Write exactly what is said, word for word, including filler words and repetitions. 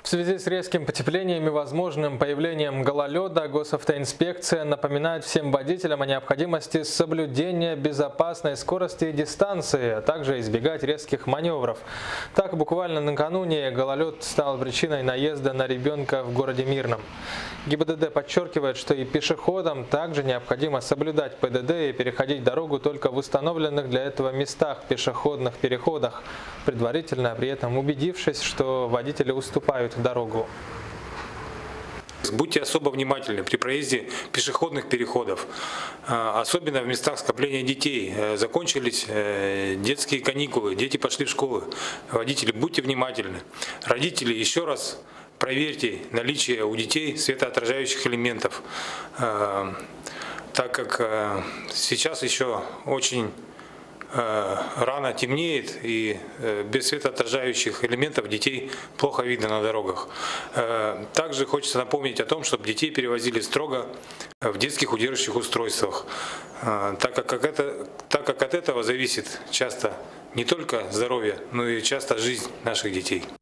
В связи с резким потеплением и возможным появлением гололеда, госавтоинспекция напоминает всем водителям о необходимости соблюдения безопасной скорости и дистанции, а также избегать резких маневров. Так, буквально накануне гололед стал причиной наезда на ребенка в городе Мирном. ГИБДД подчеркивает, что и пешеходам также необходимо соблюдать ПДД и переходить дорогу только в установленных для этого местах пешеходных переходах, предварительно при этом убедившись, что водители уступают дорогу. Будьте особо внимательны при проезде пешеходных переходов, особенно в местах скопления детей. Закончились детские каникулы, дети пошли в школу. Водители, будьте внимательны. Родители, еще раз проверьте наличие у детей светоотражающих элементов, так как сейчас еще очень рано темнеет, и без светоотражающих элементов детей плохо видно на дорогах. Также хочется напомнить о том, чтобы детей перевозили строго в детских удерживающих устройствах, так как, это, так как от этого зависит часто не только здоровье, но и часто жизнь наших детей.